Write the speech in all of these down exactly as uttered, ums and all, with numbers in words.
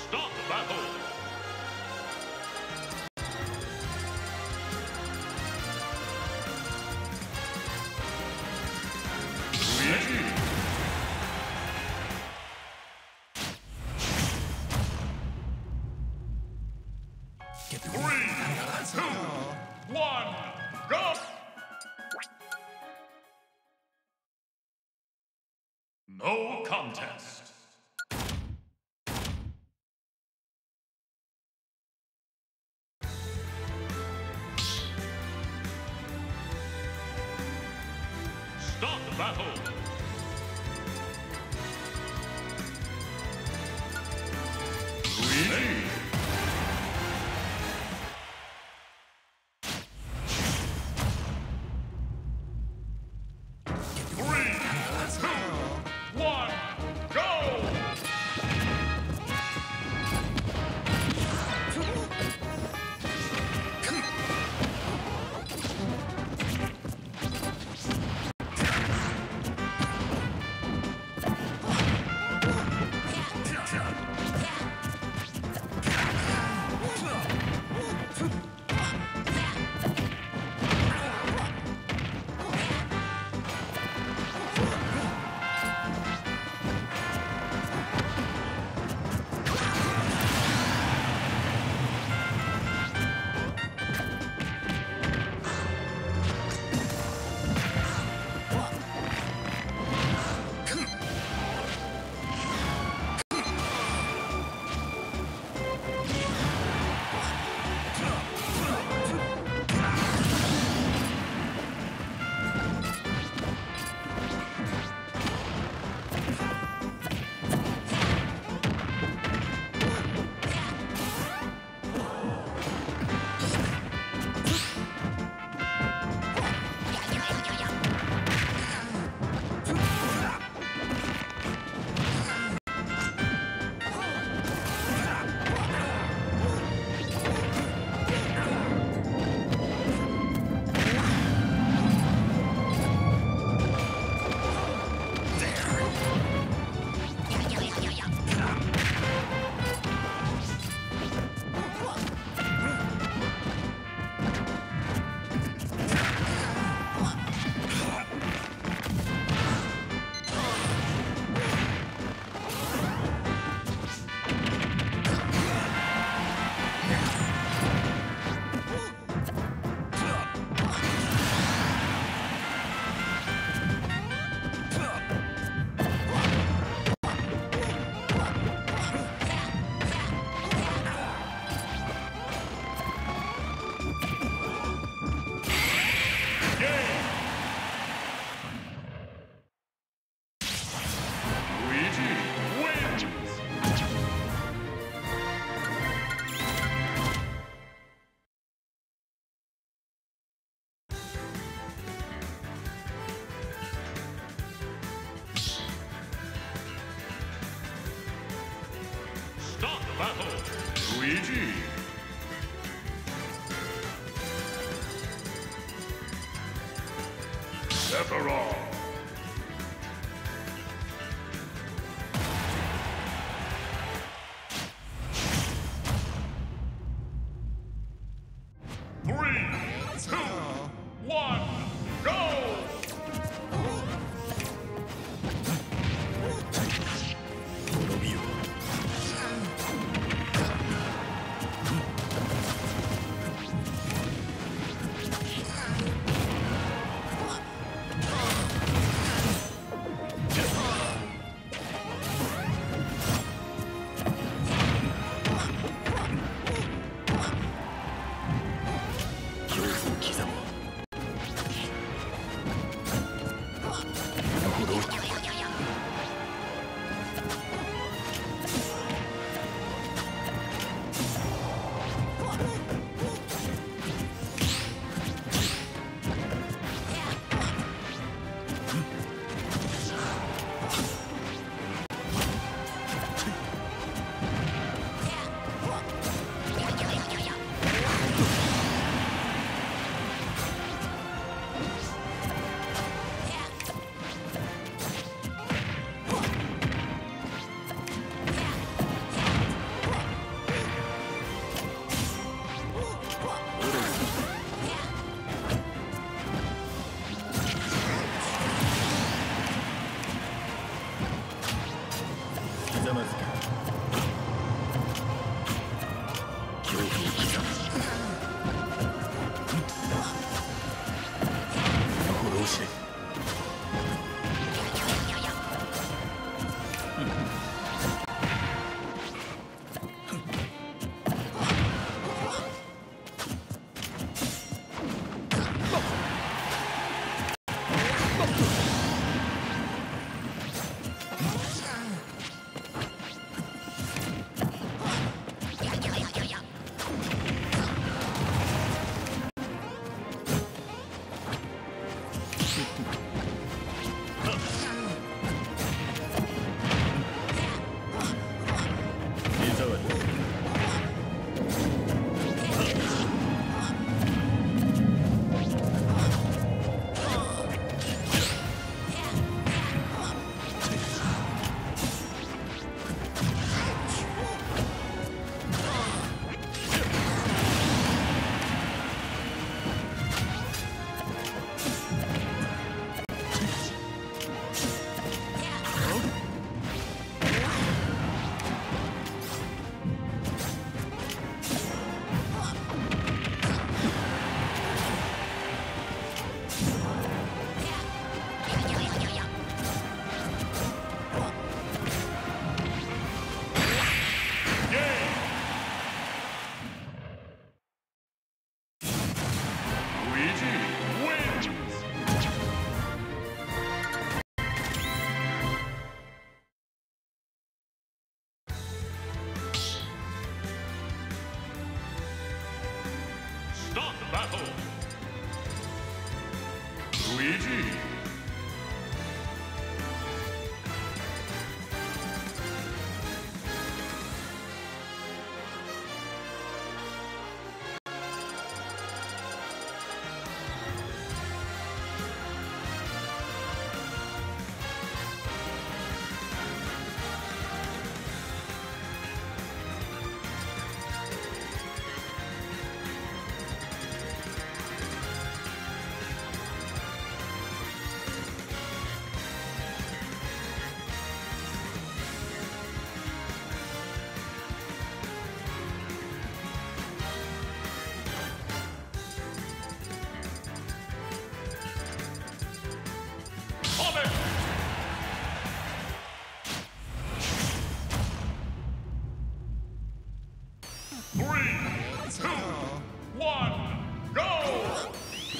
Start the battle! Luigi! Three, two, one, go! No contest. Start the battle. Luigi. Three, two, one, go! Start the battle! Luigi! Sephiroth! Three, two, one, go! three, two, one, go!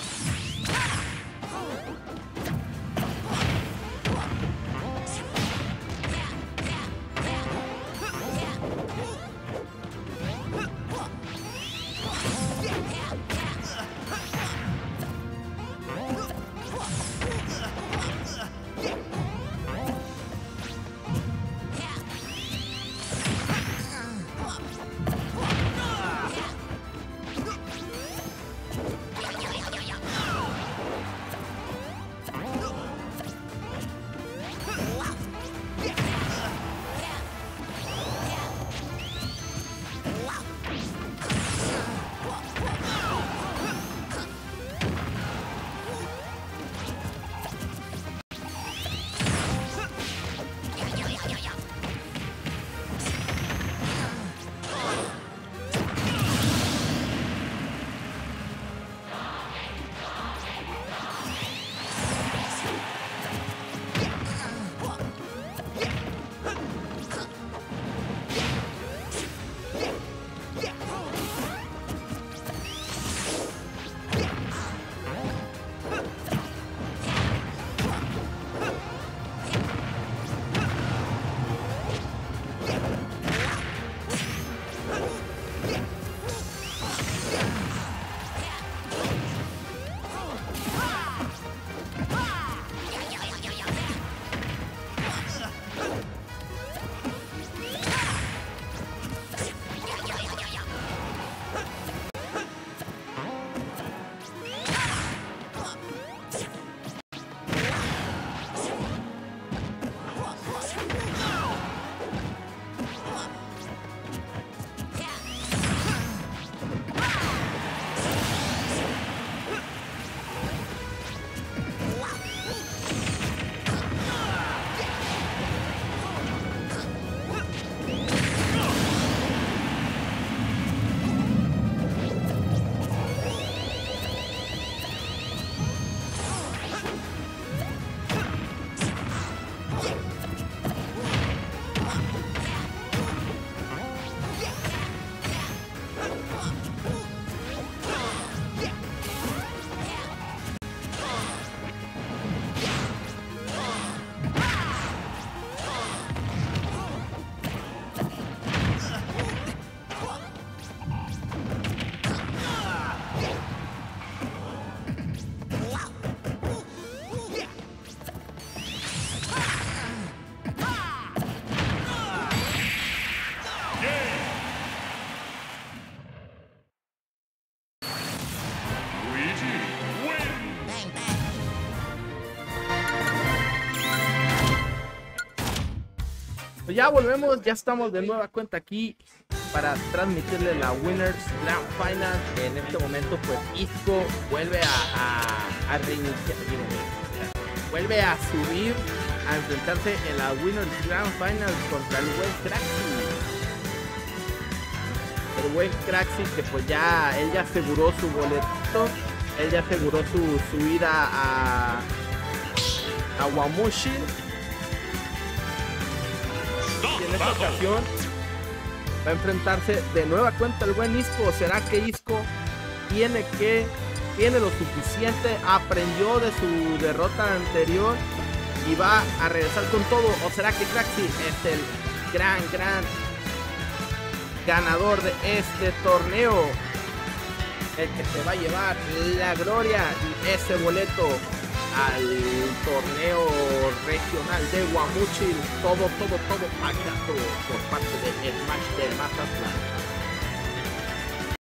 Pues ya volvemos, ya estamos de nueva cuenta aquí para transmitirle la Winners Grand Final. En este momento pues Isco vuelve a, a, a reiniciar, vuelve a subir, a enfrentarse en la Winners Grand Final contra el buen Craxi. El buen Craxi que pues ya, él ya aseguró su boleto, él ya aseguró su, su ida a, a Wamushi. Y en esta ocasión va a enfrentarse de nueva cuenta el buen Isco. ¿Será que Isco tiene que tiene lo suficiente, aprendió de su derrota anterior y va a regresar con todo? ¿O será que Craxi es el gran, gran ganador de este torneo, el que se va a llevar la gloria y ese boleto al torneo regional de Wamuchi? Todo, todo, todo pagado por parte de Smash de Mazatlán.